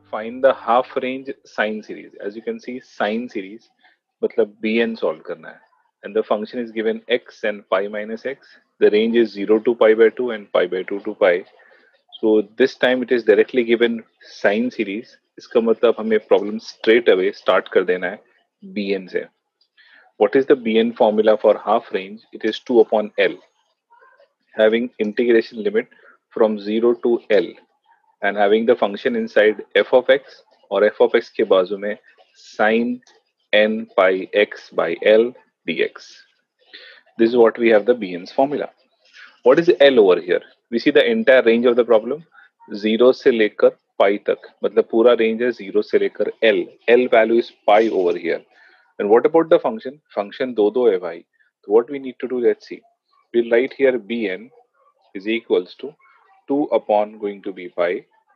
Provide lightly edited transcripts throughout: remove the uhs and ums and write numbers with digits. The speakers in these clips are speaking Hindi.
find the half range sine series. As you can see, sine series मतलब bn solve करना है, and the function is given x and pi minus x. The range is 0 to pi by 2 and pi by 2 to pi. So this time it is directly given sine series. इसका मतलब हमें problem straight away start कर देना है bn से. What is the bn formula for half range? It is 2 upon l, having integration limit from 0 to l and having the function inside f of x or f of x के बाजू में sin n pi x by l dx. This is what we have the bn's formula. What is l over here? We see the entire range of the problem, 0 से लेकर pi तक, मतलब पूरा range है 0 से लेकर l. L value is pi over here. And what about the function? Function दो है भाई. So what we need to do, let's see. We'll write here bn is equals to 2 upon going to be pi,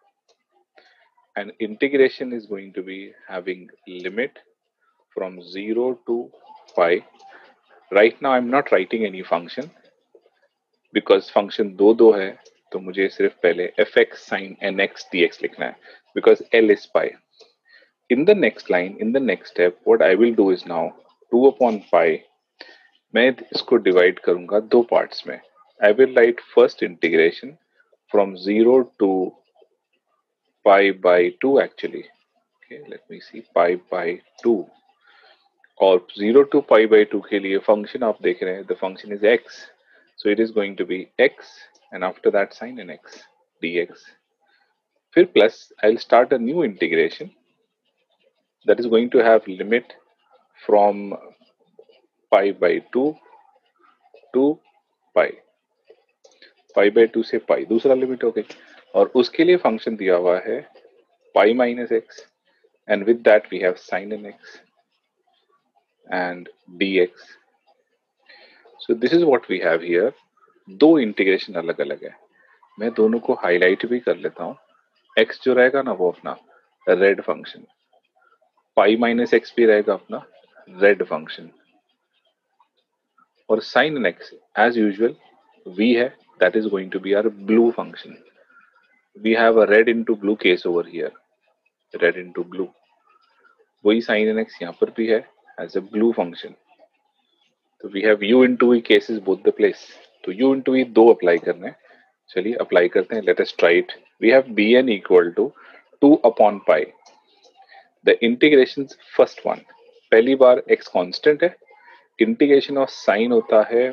and integration is going to be having limit from 0 to pi. Right now I'm not writing any function because function दो है, तो मुझे सिर्फ पहले fx sin nx dx लिखना है because l is pi. In the next line, in the next step, what I will do is now 2 upon pi, मैं इसको divide करूंगा दो parts में. I will write first integration from 0 to pi by 2 actually. Okay, let me see, pi by 2. और 0 to pi by 2 के लिए function आप देख रहे हैं, the function is x. So it is going to be x and after that sin nx dx. फिर plus I'll start a new integration that is going to have limit from pi by 2 to pi. pi by 2 से pi दूसरा लिमिट हो गई और उसके लिए फंक्शन दिया हुआ है pi minus x and with that we have sin nx and dx. So this is what we have here. दो इंटीग्रेशन अलग अलग है, मैं दोनों को हाईलाइट भी कर लेता हूँ. x जो रहेगा ना वो अपना red function, pi minus x भी रहेगा अपना रेड फंक्शन, और sine nx as usual v है, that is going to be our blue function. We have a red into blue case over here, red into blue. वही sin nx यहाँ पर भी है as a blue function. तो we have u into v cases both the place. तो u into v दो अप्लाई करने हैं, चलिए अप्लाई करते हैं. Let us try it. We have bn equal to 2 upon pi. The integrations first one, पहली बार x constant है, इंटीग्रेशन ऑफ साइन होता है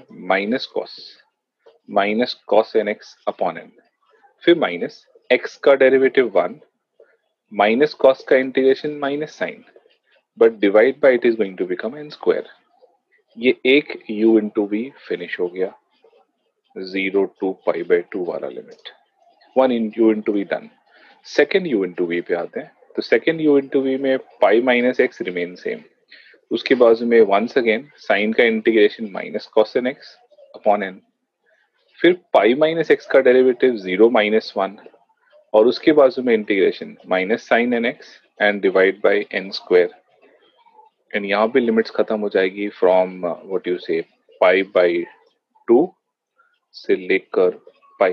minus cos n x upon n, फिर माइनस एक्स का डेरिवेटिव 1 माइनस कॉस का integration minus sine, but divide by it is going to become n square. ये एक u इंटू वी फिनिश हो गया, 0 टू पाई बाय 2 वाला limit, 1 in u into v done. Second u into v पे आते हैं, तो सेकेंड u इंटू वी में pi minus x remain same, उसके बाजू में वंस अगेन साइन का integration minus cos n x upon n, फिर पाई माइनस एक्स का डेरिवेटिव 0 माइनस 1 और उसके बाजू में integration minus sine n x and divide by n square. And यहाँ पे लिमिट्स खत्म हो जाएगी फ्रॉम व्हाट यू से पाई बाय 2 से लेकर pi.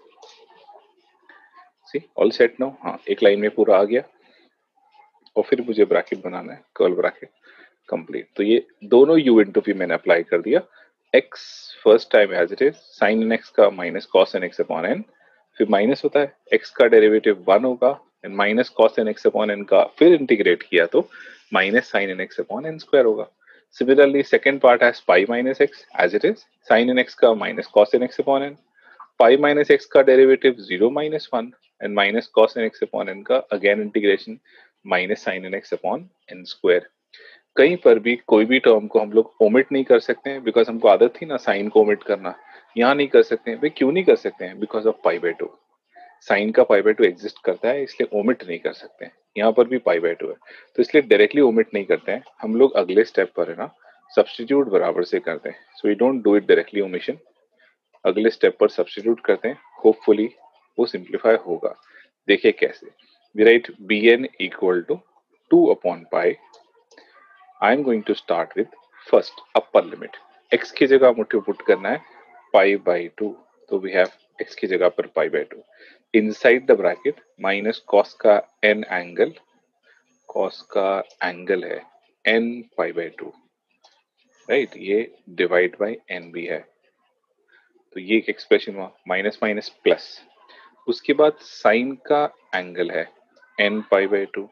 See all set no. हाँ, एक लाइन में पूरा आ गया और फिर मुझे ब्रैकेट बनाना है, कर्ल ब्रैकेट कंप्लीट. तो ये दोनों u इंटू पी मैंने अप्लाई कर दिया. x first time as it is sine n x का minus cos n x upon n, फिर माइनस होता है x का डेरिवेटिव 1 होगा and minus cos n x upon n का फिर इंटीग्रेट किया तो minus sine n x upon n square होगा. Similarly second part has pi minus x as it is sine n x का minus cos n x upon n, pi minus x का derivative 0 minus 1 and minus cos n x upon n का again integration minus sine n x upon n square. कहीं पर भी कोई भी टर्म को हम लोग ओमिट नहीं कर सकते हैं बिकॉज हमको आदत थी ना साइन को ओमिट करना. यहाँ नहीं कर सकते हैं भाई, क्यों नहीं कर सकते हैं? Because of pi by 2. Sine का पाई बाय 2 एग्जिस्ट करता है, इसलिए ओमिट नहीं कर सकते हैं. यहाँ पर भी पाई बाय 2 है तो इसलिए डायरेक्टली ओमिट नहीं करते हैं हम लोग. अगले स्टेप पर है ना सब्स्टिट्यूट बराबर से करते हैं. So we don't do it directly omission, अगले स्टेप पर सब्स्टिट्यूट करते हैं. होपफुली वो सिंप्लीफाई होगा. देखिए कैसे. We write bn equal to 2 upon pi. I am going to start with first upper limit. X की जगह मुझे पुट करना है pi by 2. तो we have x की जगह पर pi by two, inside the bracket minus cos का n एंगल, कॉस का एंगल है n pi by two, right, ये डिवाइड बाय n भी है, तो ये एक एक्सप्रेशन हुआ, माइनस माइनस प्लस। उसके बाद साइन का एंगल है n pi by two,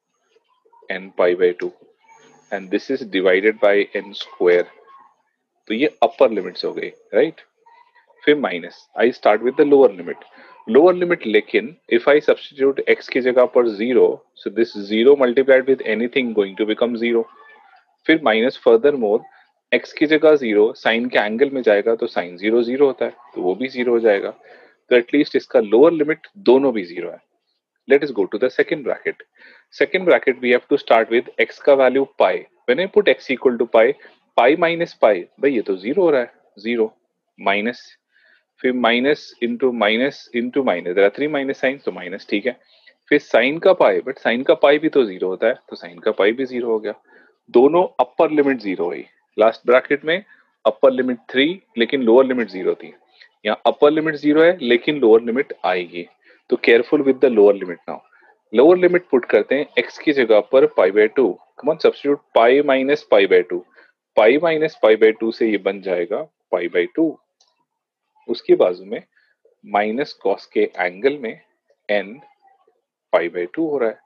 n pi by two, and this is divided by n square, तो ये अपर लिमिट्स हो गई, राइट। फिर minus, I start with the lower limit, lower limit, लेकिन इफ आई सब्स्टिट्यूट x की जगह पर zero, so this zero multiplied with anything going to become zero. फिर माइनस, फर्दर मोर, x की जगह जीरो, साइन के एंगल में जाएगा तो साइन जीरो जीरो होता है, तो वो भी जीरो हो जाएगा, तो एटलीस्ट इसका लोअर लिमिट दोनों भी जीरो है। Let us go to the second bracket. Second bracket we have to start with x का value pi. When I put x equal to pi, pi minus pi, भाई ये तो जीरो हो रहा है, जीरो माइनस, फिर minus into minus into minus, there are three minus sine, तो माइनस, ठीक है। फिर साइन का पाई, बट साइन का पाई भी तो जीरो होता है, तो साइन का पाई भी जीरो हो गया, दोनों अपर लिमिट जीरो हुई। लास्ट ब्रैकेट में अपर लिमिट थ्री लेकिन लोअर लिमिट जीरो थी, यहाँ अपर लिमिट जीरो है लेकिन लोअर लिमिट आएगी, तो careful with the lower limit now. Lower limit put करते हैं x की जगह पर pi by two, come on substitute pi minus pi by two, pi minus pi by two से ये बन जाएगा पाई बाय टू, उसके बाजू में माइनस कॉस के एंगल में n पाई बाय टू हो रहा है,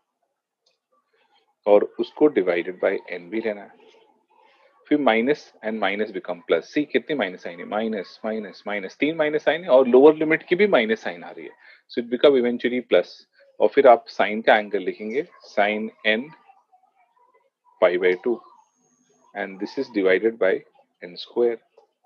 और उसको डिवाइडेड बाय n भी लेना है। फिर minus and minus become plus, see कितने माइनस साइन है, माइनस माइनस माइनस, तीन माइनस साइन है, और लोअर लिमिट की भी माइनस साइन आ रही है, so it become eventually plus, और फिर आप साइन का एंगल लिखेंगे sine n pi by two, and this is divided by n square.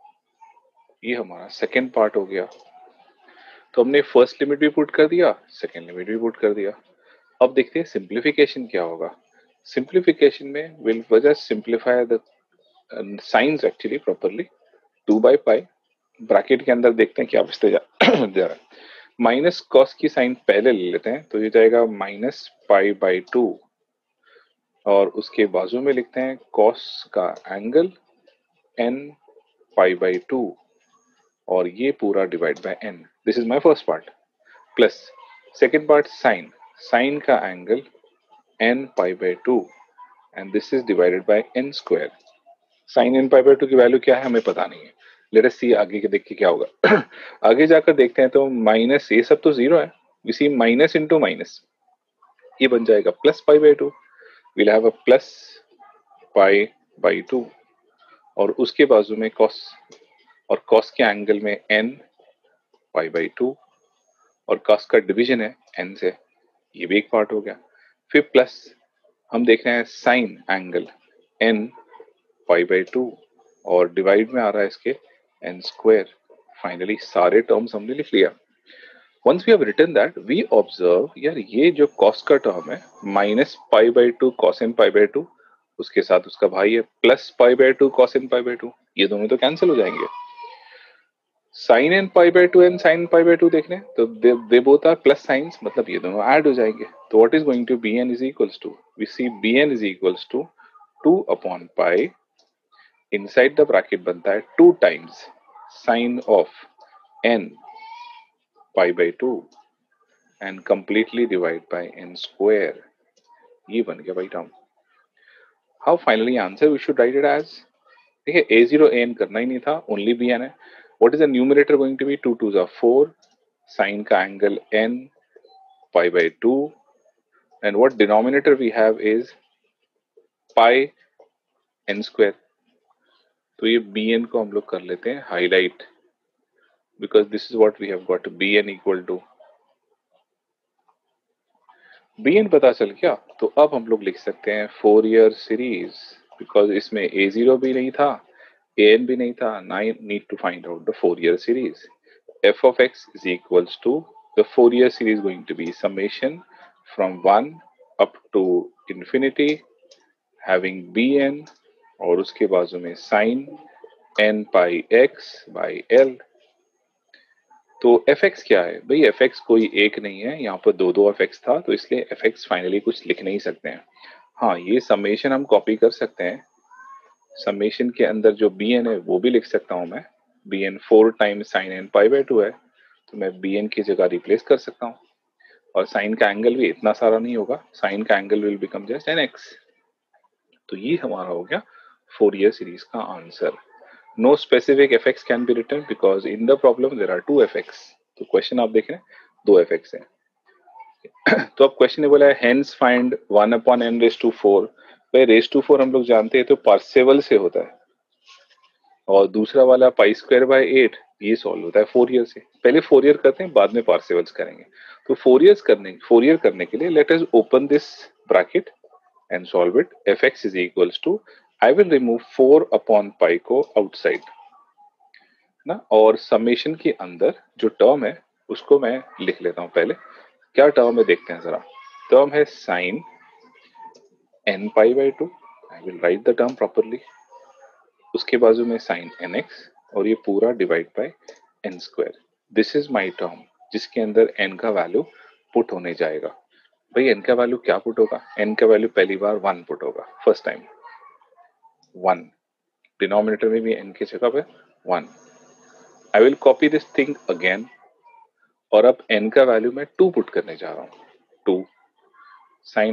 ये हमारा सेकेंड पार्ट हो गया। तो हमने फर्स्ट लिमिट भी पुट कर दिया, सेकेंड लिमिट भी पुट कर दिया। अब देखते हैं सिंप्लीफिकेशन क्या होगा। सिंप्लीफिकेशन में will just simplify the signs actually properly, two by pi, bracket के अंदर देखते हैं क्या बचते जा रहा है। माइनस कॉस की साइन पहले ले लेते हैं, तो ये जाएगा माइनस पाई बाई टू, और उसके बाजू में लिखते हैं कॉस का angle n pi by two, और ये पूरा divide by n, this is my first part, plus second part sine, sine का angle n pi by two, and this is divided by n square. Sine n pi by two की वैल्यू क्या है हमें पता नहीं है, लेट अस सी आगे के देख के क्या होगा। आगे जाकर देखते हैं, तो माइनस, ये सब तो जीरो है, we see minus into minus, ये बन जाएगा plus pi by two, will have a plus pi by two, और उसके बाजू में कॉस, और कॉस के एंगल में n पाई बाई टू, और कॉस का डिवीजन है n से, ये भी एक पार्ट हो गया। फिर प्लस हम देख रहे हैं sine angle n pi by two, और डिवाइड में आ रहा है इसके n स्क्वायर। फाइनली सारे टर्म्स हमने लिख लिया। Once we have written that, we observe, यार ये जो कॉस का टर्म है minus pi by two cos n pi by two, उसके साथ उसका भाई है plus pi by two cos n pi by two, ये दोनों तो कैंसिल हो जाएंगे। Sine n pi by two and sine pi by two देख रहे हैं, तो they both are plus signs, मतलब ये दोनों ऐड हो जाएंगे, तो what is going to be n is equals to, we see b n is equals to 2 upon pi, inside the bracket बनता है 2 times sine of n pi by two and completely divide by n square, ये बन गया भाई term. How finally answer we should write it as, देखिए a0 an करना ही नहीं था, ओनली bn है। What is the numerator going to be, 2 2 जा 4, साइन का angle n pi by two, and what denominator we have is pi n square, तो ये bn को हम लोग कर लेते हैं highlight, because this is what we have got, bn equal to, bn पता चल गया, तो अब हम लोग लिख सकते हैं फोरियर सीरीज, बिकॉज इसमें a0 भी नहीं था, an भी नहीं था, ना need to find out the Fourier series. f of x is equals to, the Fourier series going to be summation from 1 up to infinity having bn, और उसके बाजू में sin n pi x by l। तो fx क्या है भाई, fx कोई एक नहीं है, यहाँ पर दो दो fx था, तो इसलिए fx फाइनली कुछ लिख नहीं सकते हैं। हाँ, ये समेशन हम कॉपी कर सकते हैं, समेशन के अंदर जो bn है वो भी लिख सकता हूँ मैं, bn 4 टाइम्स sin n pi by 2 है, तो मैं बी एन की जगह रिप्लेस कर सकता हूँ, और साइन का एंगल भी इतना सारा नहीं होगा, साइन का angle will become just n x. तो ये हमारा हो गया फोरियर सीरीज का answer. No specific f x can be written because in the problem there are two f x. तो क्वेश्चन आप देख रहे हैं, दो एफएक्स हैं। तो अब क्वेश्चन ने बोला है हेंस फाइंड 1/n⁴। भाई रेज़ टू 4 हम लोग जानते हैं तो पार्सेवल से होता है, और दूसरा वाला π²/8 ये सॉल्व होता है फोरियर से। पहले फोरियर करते हैं, बाद में पार्सेवल्स करेंगे। तो फोरियर करने के लिए let us open this bracket and solve it. fx is equals to, I will remove 4/π को आउटसाइड ना, और समेशन के अंदर जो टर्म है उसको मैं लिख लेता हूं। पहले क्या टर्म है देखते हैं जरा। टर्म है sine nπ/2, I will write the term properly. उसके बाजू में साइन nx, और ये पूरा divide by n²। This is my term जिसके अंदर n का वैल्यू पुट होने जाएगा। भाई n का वैल्यू क्या पुट होगा? n का वैल्यू पहली बार 1 पुट होगा, फर्स्ट टाइम 1। डिनोमिनेटर में भी n की जगह पे 1। I will copy this thing again, और अब n का वैल्यू मैं 2 पुट करने जा रहा हूँ। 2 साइन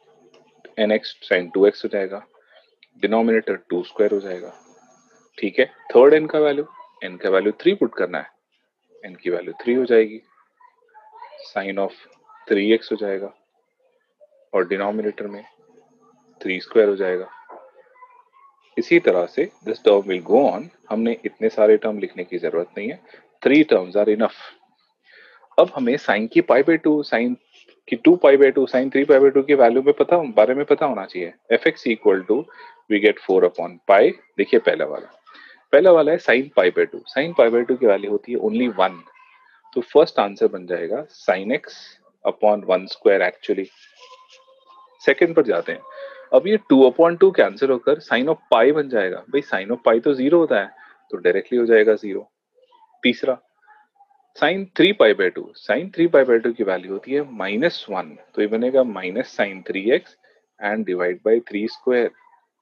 nx साइन 2x हो जाएगा, डिनोमिनेटर 2² हो जाएगा। ठीक है, थर्ड n का वैल्यू 3 पुट करना है, n की वैल्यू 3 हो जाएगी, साइन ऑफ 3x हो जाएगा, और डिनोमिनेटर में 3² हो जाएगा। इसी तरह से this term will go on. हमने इतने सारे टर्म लिखने की जरूरत नहीं है, 3 टर्म्स आर इनफ। अब हमें साइन की π/2, साइन की 2π/2, साइन 3π/2 के वैल्यू में बारे में पता होना चाहिए। fx equal to we get 4/π। देखिए पहला वाला है साइन π/2। साइन π/2 की वैल्यू होती है ओनली 1। तो फर्स्ट आंसर बन जाएगा sine x upon 1² actually. Second पर जाते हैं। अब ये 2/2 कैंसिल होकर साइन ऑफ पाई बन जाएगा। भाई साइन ऑफ पाई तो 0 होता है, तो डायरेक्टली हो जाएगा 0। तीसरा साइन 3π/2, साइन 3π/2 की वैल्यू होती है -1, तो ये बनेगा minus sine 3x and divide by 3²।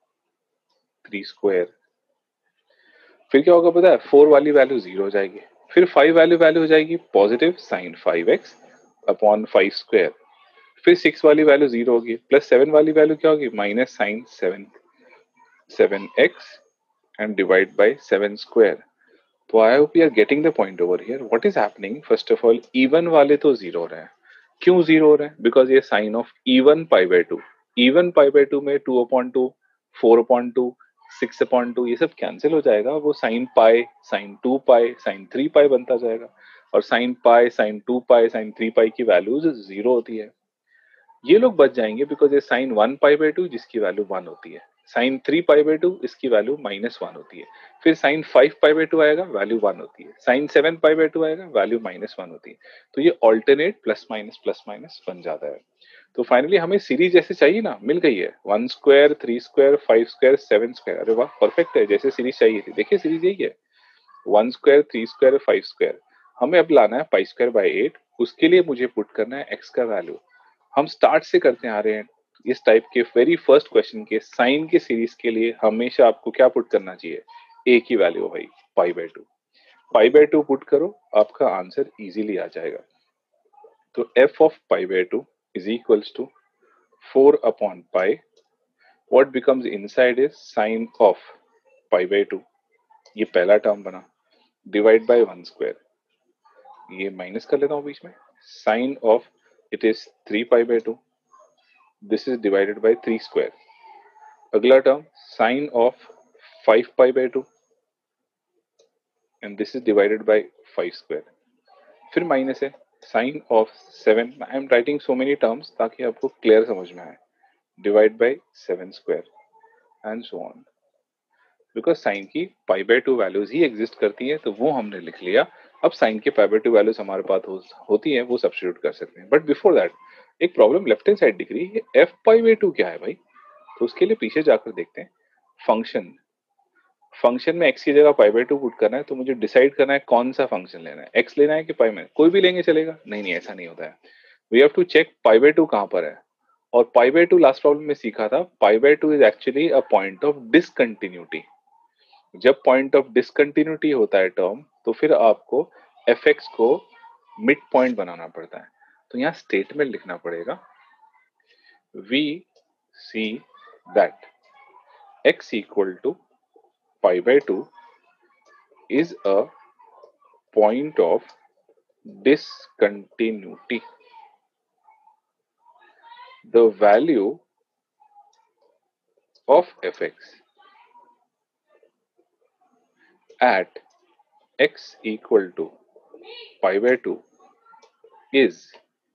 फिर क्या होगा पता है? 4 वाली वैल्यू 0 हो जाएगी, फिर 5 वैल्यू हो जाएगी पॉजिटिव साइन 5x अपॉन 5²। फिर 6 वाली वैल्यू 0 होगी, प्लस 7 वाली वैल्यू क्या होगी? Minus sine 7x and divide by 7²। तो I hope you are getting the point over here. What is happening? First of all even वाले तो 0 हो रहे हैं। क्यों 0 हो रहे हैं? बिकॉज ये साइन ऑफ इवन π/2, इवन π/2 में 2/2, 4/2, 6/2 ये सब कैंसिल हो जाएगा। वो साइन पाई, साइन 2π, साइन 3π बनता जाएगा, और साइन पाई, साइन 2π, साइन 3π की वैल्यूज 0 होती है। ये लोग बच जाएंगे बिकॉज ये साइन 1π/2 जिसकी वैल्यू 1 होती है, साइन 3π/2 इसकी वैल्यू -1 होती है, फिर साइन 5π/2 आएगा, वैल्यू 1 होती है, साइन 7π/2 आएगा, वैल्यू -1 होती है। तो ये ऑल्टरनेट प्लस माइनस बन जाता है। तो फाइनली हमें सीरीज जैसे चाहिए ना, मिल गई है। 1², 3², 5², 7²। अरे वाह, परफेक्ट है, जैसे सीरीज चाहिए थी। देखिए सीरीज यही है, 1², 3², 5²। हमें अब लाना है π²/8। उसके लिए मुझे पुट करना है x का वैल्यू। हम स्टार्ट से करते आ रहे हैं इस टाइप के वेरी फर्स्ट क्वेश्चन के साइन के सीरीज के लिए हमेशा आपको क्या पुट करना चाहिए? a की वैल्यू भाई π/2। π/2 पुट करो, आपका आंसर इजीली आ जाएगा। तो f of π/2 is equals to 4/π। What becomes inside is sine of π/2, ये पहला टर्म बना, डिवाइड बाय 1²। ये माइनस कर लेता हूँ बीच में, sine of it is 3π/2, this is divided by 3²। अगला term sine of 5π/2 and this is divided by 5²। फिर माइनस है sine of 7। I am writing so many terms ताकि आपको क्लियर समझ में आए, divide by 7² and so on. Because sine की π/2 वैल्यूज ही एग्जिस्ट करती है, तो वो हमने लिख लिया। अब साइन के π/2 वैल्यूज हमारे पास होती है, वो सब्स्टिट्यूट कर सकते हैं। बट बिफोर दैट एक प्रॉब्लम लेफ्ट हैंड साइड दिख रही है, f π/2 क्या है भाई? तो उसके लिए पीछे जाकर देखते हैं। फंक्शन में x की जगह π/2 पुट करना है, तो मुझे डिसाइड करना है कौन सा फंक्शन लेना है, x लेना है कि पाई में। कोई भी लेंगे चलेगा? नहीं, ऐसा नहीं होता है। वी हैव टू चेक π/2 कहाँ पर है। और π/2 लास्ट प्रॉब्लम में सीखा था, π/2 is actually a point of discontinuity. जब पॉइंट ऑफ डिसकंटिन्यूटी होता है टर्म, तो फिर आपको fx को मिड पॉइंट बनाना पड़ता है। तो यहाँ स्टेटमेंट लिखना पड़ेगा, we see that x equal to pi by 2 is a point of discontinuity. The value of fx at x equal to pi by 2 is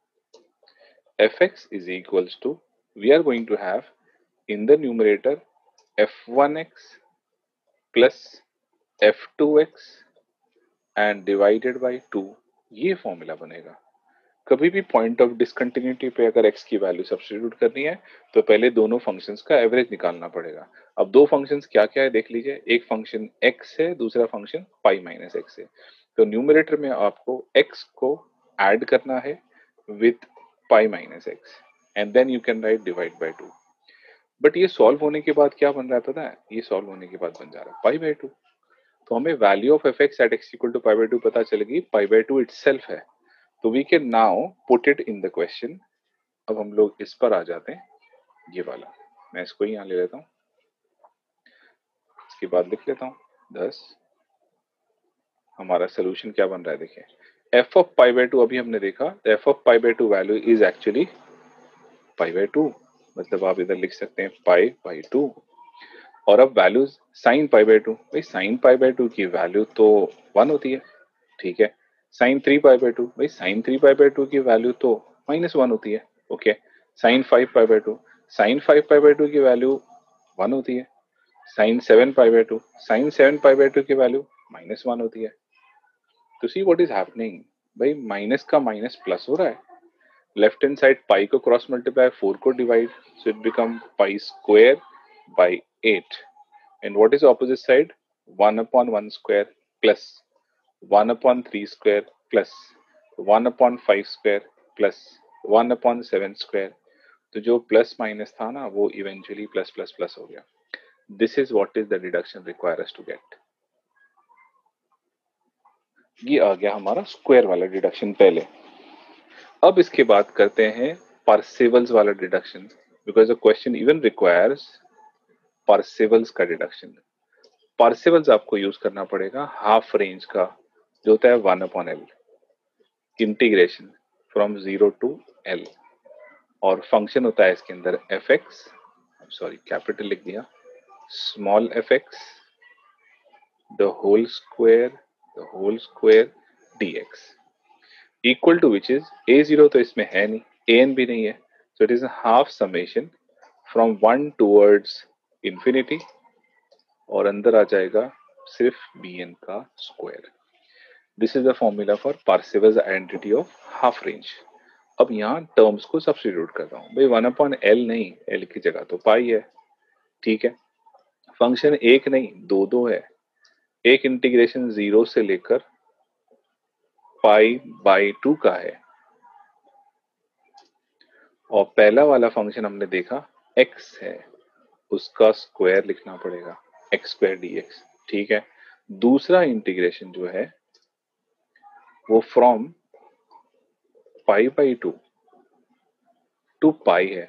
fx is equals to, we are going to have in the numerator f1x plus f2x and divided by 2, ये फॉर्मूला बनेगा। कभी भी पॉइंट ऑफ डिसकंटिन्यूटी पे अगर x की वैल्यू सब्स्टिट्यूट करनी है तो पहले दोनों फंक्शंस का एवरेज निकालना पड़ेगा। अब दो फंक्शंस क्या क्या है देख लीजिए, एक फंक्शन x है, दूसरा फंक्शन पाई माइनस x है। तो न्यूमरेटर में आपको x को ऐड करना है with pi minus x and then you can write divide by 2। But ये सॉल्व होने के बाद क्या बन रहा है पता है, ये सॉल्व होने के बाद बन जा रहा है पाई बाय 2। तो हमें value of f x at x equal to pi by 2 पता चलेगी, पाई बाय 2 इटसेल्फ है। तो we can now put it in the question. अब हम लोग इस पर आ जाते हैं, ये वाला मैं इसको यहाँ ले लेता हूँ, इसके बाद लिख लेता हूँ 10। हमारा सोल्यूशन क्या बन रहा है देखिए, एफ ऑफ पाई बाय 2 अभी हमने देखा, f of pi by 2 value is actually pi by 2, मतलब आप इधर लिख सकते हैं पाई बाय 2। और अब वैल्यूज साइन पाई बाय 2, भाई साइन पाई बाय 2 की वैल्यू तो 1 होती है, ठीक है। साइन 3 पाई बाय 2, भाई साइन 3 पाई बाय 2 की वैल्यू तो -1 होती है, okay. Sine 5 pi by 2, sine 5 pi by 2 की वैल्यू 1 होती है। Sine 7 pi by 2, sine 7 pi by 2 की वैल्यू -1 होती है। तो सी व्हाट इज हैपनिंग, भाई माइनस का माइनस प्लस हो रहा है। लेफ्ट हैंड साइड पाई को क्रॉस मल्टीप्लाई 4 को divide, so it become pi square by 8। And what is opposite side? 1 upon 1 square plus 1 upon 3 square plus 1 upon 5 square plus 1 upon 7 square। तो जो प्लस माइनस था ना वो इवेंचुअली प्लस प्लस प्लस हो गया। This is what is the deduction require us to get. ये आ गया हमारा स्क्वायर वाला डिडक्शन पहले। अब इसके बाद करते हैं पार्सेवल्स वाला deduction, because the question even requires Parseval's का डिडक्शन। पार्सेवल्स आपको यूज करना पड़ेगा हाफ रेंज का, जो होता है 1 upon l, integration from 0 to l. और फंक्शन होता है इसके अंदर एफ एक्स, सॉरी कैपिटल लिख दिया, small f x the whole square d x equal to which is a zero, तो इसमें है नहीं, ए एन भी नहीं है, so it is half summation from 1 towards infinity और अंदर आ जाएगा सिर्फ बी एन का square. This is the formula for Parseval's identity of half range. अब यहाँ टर्म्स को सब्स्टिट्यूट कर रहा हूँ, भाई 1 अपॉन एल नहीं, एल की जगह तो पाई है, ठीक है। फंक्शन एक नहीं दो दो है, एक इंटीग्रेशन 0 से लेकर पाई बाई 2 का है, और पहला वाला फंक्शन हमने देखा x है, उसका स्क्वायर लिखना पड़ेगा एक्स स्क्वायर डी एक्स, ठीक है। दूसरा इंटीग्रेशन जो है वो from pi by 2 to pi है,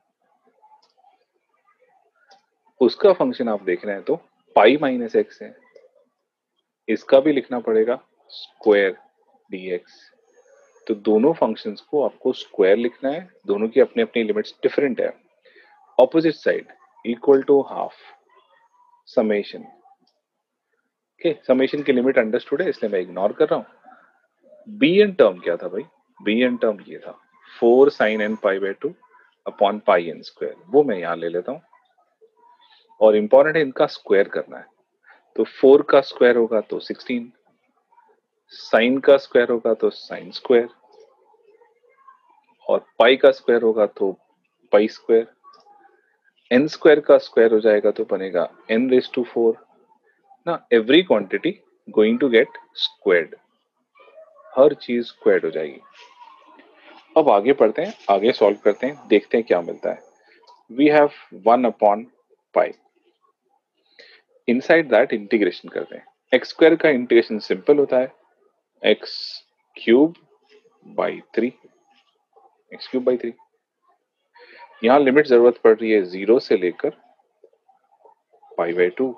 उसका फंक्शन आप देख रहे हैं तो पाई माइनस एक्स है, इसका भी लिखना पड़ेगा स्क्वायर डी एक्स। तो दोनों फंक्शंस को आपको स्क्वायर लिखना है, दोनों की अपनी अपनी लिमिट्स डिफरेंट है। Opposite side equal to half summation, okay, summation की लिमिट अंडरस्टूड है इसलिए मैं इग्नोर कर रहा हूं। बी एन टर्म क्या था भाई, बी एन टर्म ये था 4 sine n pi by 2 upon pi n square, वो मैं यहां ले लेता हूं। और इंपॉर्टेंट है इनका स्क्वायर करना है, तो 4 का स्क्वायर होगा तो 16, साइन का स्क्वायर होगा तो साइन स्क्वायर, और पाई का स्क्वायर होगा तो पाई स्क्वायर, एन स्क्वायर का स्क्वायर हो जाएगा तो बनेगा n रेज टू 4 ना। Every quantity going to get squared, हर चीज स्क्वायर्ड हो जाएगी। अब आगे पढ़ते हैं, आगे सॉल्व करते हैं, देखते हैं क्या मिलता है। We have 1 upon pi, inside that integration करते हैं। एक्स स्क्वायर का इंटीग्रेशन सिंपल होता है, x cube by 3, x cube by 3। यहाँ लिमिट जरूरत पड़ रही है 0 से लेकर पाई बाई 2।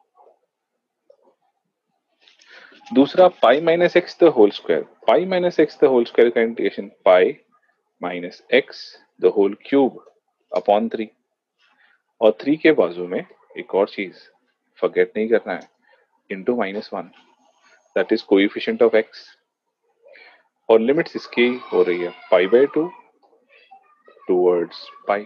दूसरा pi minus x the whole square, pi minus x the whole square का integration pi minus x the whole cube upon 3। और 3 के बाजू में एक और चीज फॉरगेट नहीं करना है, into -1, that is coefficient of x. और लिमिट्स इसकी हो रही है पाई बाई 2 टूवर्ड्स पाई।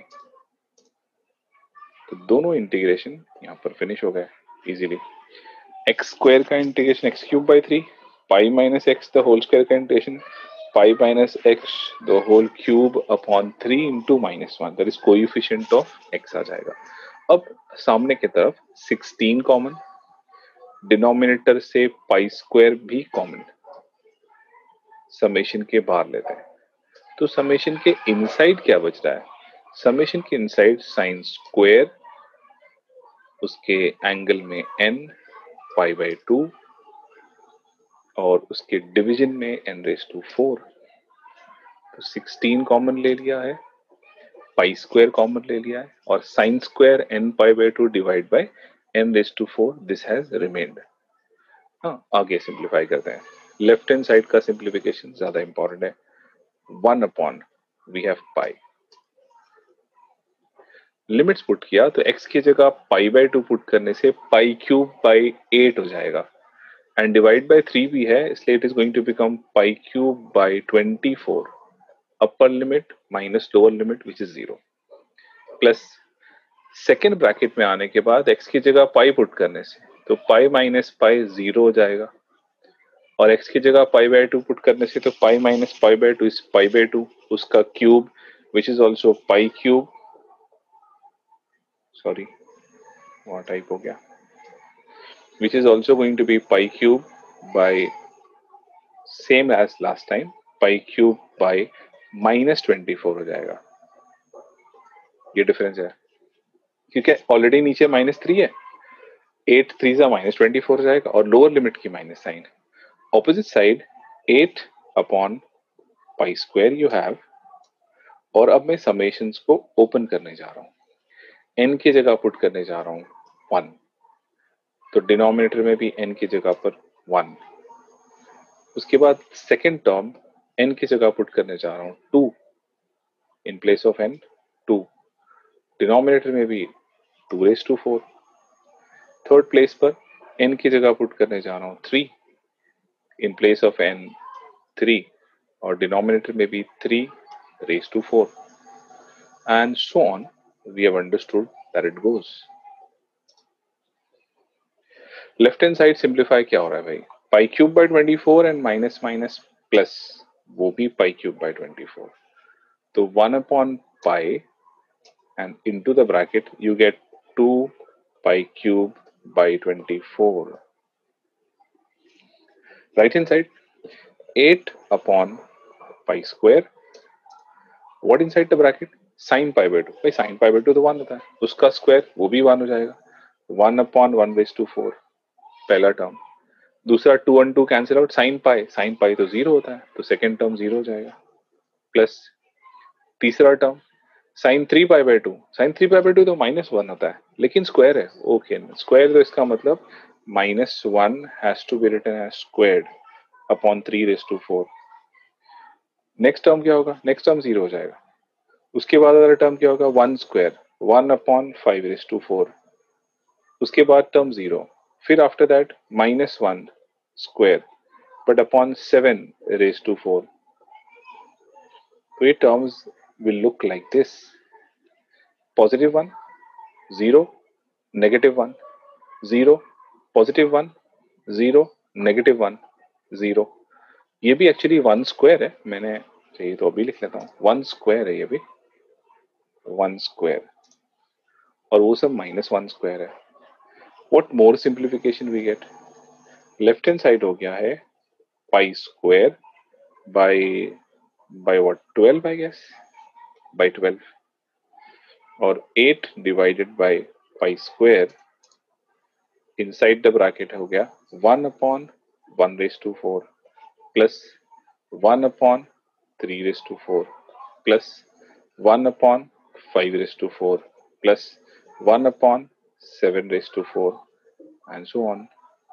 तो दोनों इंटीग्रेशन यहाँ पर फिनिश हो गए इजीली। एक्स स्क्वायर का integration x cube by 3, pi minus x the whole square का integration pi minus x the whole cube upon 3 into -1, that is coefficient of x आ जाएगा। अब सामने की तरफ 16 कॉमन, डिनोमिनेटर से पाई स्क्वायर भी कॉमन, समेशन के बाहर लेते हैं। तो समेशन के इनसाइड क्या बच रहा है? समेशन के इनसाइड साइन स्क्वायर, उसके एंगल में n पाई बाई 2 और उसके डिवीजन में n⁴। तो 16 कॉमन ले लिया है, पाई स्क्वायर कॉमन ले लिया है, और sine square n pi by 2 divide by n⁴, this has remained. हाँ, आगे सिंप्लीफाई करते हैं। लेफ्ट हैंड साइड का सिंप्लीफिकेशन ज्यादा इंपॉर्टेंट है। 1 अपॉन we have pi, limits put किया तो x की जगह पाई बाई 2 पुट करने से पाई क्यूब बाई 8 हो जाएगा, एंड डिवाइड बाय 3 भी है, इसलिए it is going to become pi cube by 24, upper limit minus lower limit which is 0, plus second bracket में आने के बाद x की जगह पाई पुट करने से तो पाई माइनस पाई 0 हो जाएगा, और x की जगह पाई बाई 2 पुट करने से तो pi minus pi by 2 is pi by 2, उसका cube which is also pi cube, sorry वहाँ टाइप हो गया, which is also going to be pi cube by same as last time, pi cube by -24 हो जाएगा। ये डिफरेंस है क्योंकि ऑलरेडी नीचे -3 है, 8 3 जा -24 हो जाएगा, और लोअर लिमिट की minus sign. Opposite side 8 upon pi square you have, और अब मैं समेशंस को ओपन करने जा रहा हूँ, n की जगह पुट करने जा रहा हूँ 1, तो डिनोमिनेटर में भी n की जगह पर 1, उसके बाद सेकेंड टर्म n की जगह पुट करने जा रहा हूँ 2 इन प्लेस ऑफ n 2, डिनोमिनेटर में भी 2⁴, थर्ड प्लेस पर n की जगह पुट करने जा रहा हूँ 3 इन प्लेस ऑफ n 3, और डिनोमिनेटर में भी 3⁴, and so on we have understood that it goes. Left hand side simplify क्या हो रहा है भाई, pi cube by 24 and minus minus plus, वो भी पाई क्यूब बाई 24, तो 1 upon pi and into the bracket you get 2 pi cube by 24. Right hand side 8 upon pi square. What inside the bracket? Sin pi by 2. भाई sin pi by 2 तो 1 होता है, उसका स्क्वायर वो भी 1 हो जाएगा, 1 upon 1/4 पहला टर्म, दूसरा 2 और 2 कैंसिल आउट, साइन पाई तो 0 होता है, तो सेकेंड टर्म 0 हो जाएगा, प्लस तीसरा term sine 3 pi by 2, sine 3 pi by 2 तो -1 होता है, लेकिन स्क्वायर है, ओके स्क्वायर, तो इसका मतलब -1 has to be written as squared upon 3⁴। Next term क्या होगा, नेक्स्ट टर्म 0 हो जाएगा, उसके बाद वाला टर्म क्या होगा, 1 स्क्वायर 1 अपॉन 5⁴, उसके बाद टर्म 0, फिर after that -1 square but upon 7⁴। तो ये terms will look like this, +1 0 -1 0 +1 0 -1 0, ये भी एक्चुअली 1 स्क्वायर है, मैंने चाहिए तो अभी लिख लेता हूँ, 1 स्क्वायर है ये भी, 1 स्क्वायर, और वो सब -1 स्क्वायर है। What more simplification we get, left hand side हो गया है pi square by what 12 I guess, by 12, और 8 divided by pi square, inside the bracket हो गया 1 upon 1⁴ plus 1 upon 3^4 plus 1/5^4 plus 1/7^4 and so on.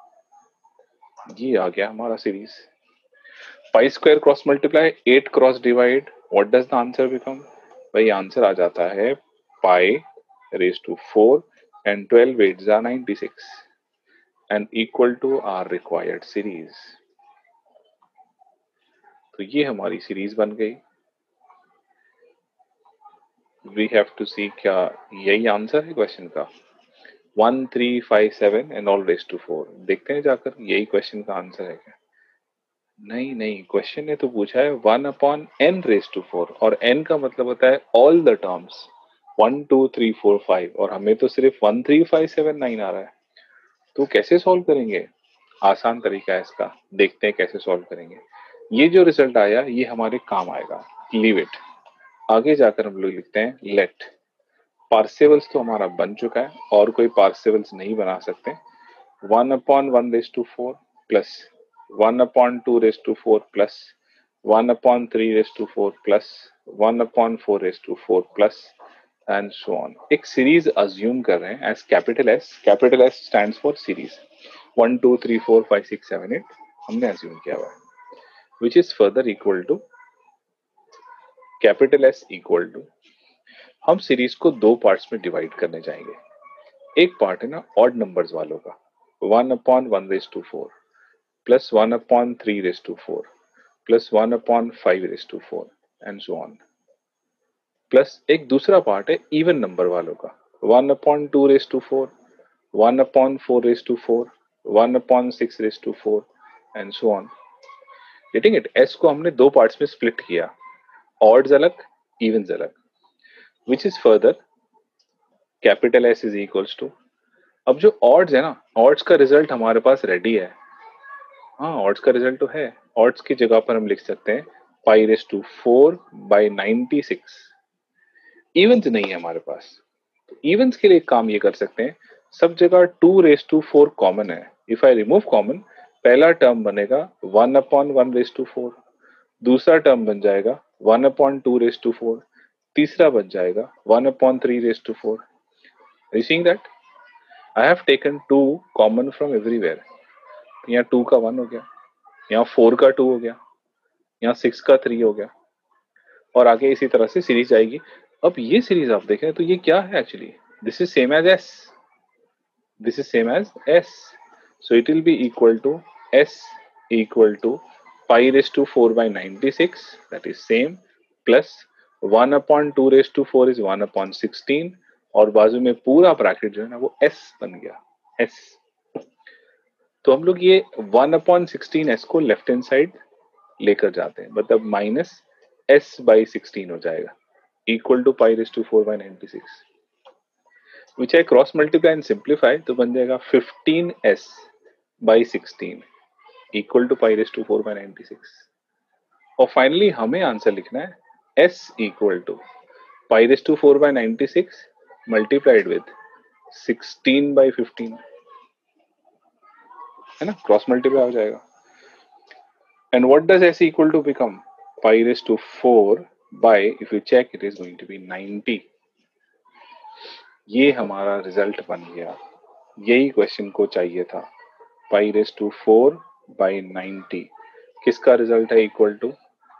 ये आ गया हमारा series. Pi square cross multiply 8 cross divide, what does the answer become? भाई आंसर आ जाता है π⁴ and 12 8s are 96 and equal to our required series. तो ये हमारी सीरीज बन गई. वी हैव टू सी क्या यही आंसर है क्वेश्चन का? 1 3 5 7 and all raised to 4. देखते हैं जाकर यही क्वेश्चन का आंसर है क्या? नहीं नहीं, क्वेश्चन ने तो पूछा है 1/n⁴, और n का मतलब होता है ऑल द टर्म्स 1 2 3 4 5, और हमें तो सिर्फ 1 3 5 7 9 आ रहा है. तो कैसे सॉल्व करेंगे? आसान तरीका है इसका, देखते हैं कैसे सॉल्व करेंगे. ये जो रिजल्ट आया ये हमारे काम आएगा. Leave it. आगे जाकर हम लोग लिखते हैं लेट. पार्सेवल्स तो हमारा बन चुका है, और कोई पार्सेवल्स नहीं बना सकते. 1/1^4 plus 1/2^4 plus 1/3^4 plus 1/4^4 plus and so on. एक सीरीज अज्यूम कर रहे हैं as capital S. Capital S stands for series. 1 2 3 4 5 6 7 8 हमने अज्यूम किया हुआ है, which is further equal to capital S equal to. हम सीरीज को दो पार्ट्स में डिवाइड करने जाएंगे. एक पार्ट है ना ऑड नंबर्स वालों का, 1/1^4 plus 1/3^4 plus 1/5^4 and so on. Plus एक दूसरा पार्ट है इवन नंबर वालों का, 1/2^4 1/4^4 1/6^4 and so on. Getting it? S को हमने दो पार्ट्स में स्प्लिट किया, ऑड्स अलग इवन्स अलग, which is further capital S is equals to. अब जो ऑड्स है ना, ऑड्स का रिजल्ट हमारे पास रेडी है. हाँ, ऑड्स का रिजल्ट तो है. ऑड्स की जगह पर हम लिख सकते हैं π⁴/96. इवन्स नहीं है हमारे पास, तो इवन्स के लिए काम ये कर सकते हैं, सब जगह 2^4 कॉमन है. इफ आई रिमूव कॉमन, पहला टर्म बनेगा 1/1^4, दूसरा टर्म बन जाएगा 1/2^4, तीसरा बन जाएगा 1/3^4. Are you seeing that? I have taken 2 common from everywhere. यहाँ 2 का 1 हो गया, यहाँ 4 का 2 हो गया, यहाँ 6 का 3 हो गया, और आगे इसी तरह से सीरीज आएगी. अब ये सीरीज आप देखें तो ये क्या है actually? This is same as S. This is same as S. So it will be equal to S equal to π⁴/96, that is same, plus 1/2^4 is 1/16, और बाजू में पूरा ब्रैकेट जो है ना वो s बन गया, s. तो हम लोग ये 1/16 s को लेफ्ट हैंड साइड लेकर जाते हैं, मतलब माइनस s/16 हो जाएगा, equal to π⁴/96, which I cross multiply and simplify, तो बन जाएगा 15s/16 इक्वल टू π⁴/96. और फाइनली हमें आंसर लिखना है s equal to π⁴/96 multiplied with 16/15, है ना, क्रॉस मल्टीप्लाई हो जाएगा. And what does s equal to become? π⁴, if you check it is going to be 90. ये हमारा रिजल्ट बन गया. यही क्वेश्चन को चाहिए था. π⁴/90 किसका रिजल्ट है? इक्वल टू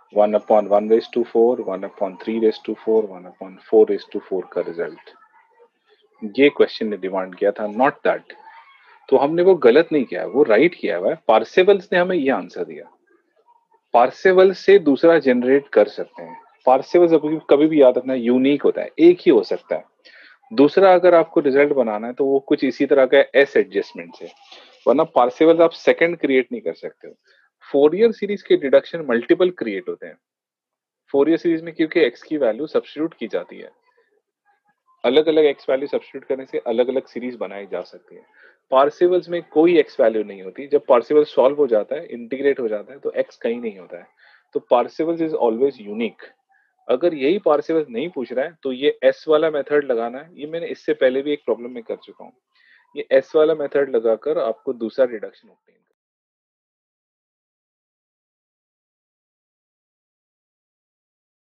1/1^4 1/3^4 1/4^4 का रिजल्ट. ये क्वेश्चन ने डिमांड किया था, नॉट दैट. तो हमने वो गलत नहीं किया, वो राइट किया हुआ है. पार्सेवल्स ने हमें ये आंसर दिया. पार्सेवल्स से दूसरा जनरेट कर सकते हैं. पार्सेवल्स कभी भी याद रखना यूनिक होता है, एक ही हो सकता है. दूसरा अगर आपको रिजल्ट बनाना है तो वो कुछ इसी तरह का एस एडजस्टमेंट से, वरना पार्सेवल्स आप सेकंड क्रिएट नहीं कर सकते हो. फोरियर सीरीज के डिडक्शन मल्टीपल क्रिएट होते हैं. फोरियर सीरीज में क्योंकि एक्स की वैल्यू सब्स्टिट्यूट की जाती है, अलग अलग एक्स वैल्यू सब्स्टिट्यूट करने से अलग अलग सीरीज बनाई जा सकती है. पार्सेवल्स में कोई एक्स वैल्यू नहीं होती. जब पार्सेवल सॉल्व हो जाता है, इंटीग्रेट हो जाता है, तो एक्स कहीं नहीं होता है. तो पार्सेवल्स इज ऑलवेज यूनिक. अगर यही पार्सेवल्स नहीं पूछ रहा है तो ये एस वाला मेथड लगाना है. ये मैंने इससे पहले भी एक प्रॉब्लम में कर चुका हूँ. ये एस वाला मेथड लगाकर आपको दूसरा डिडक्शन ऑब्टेन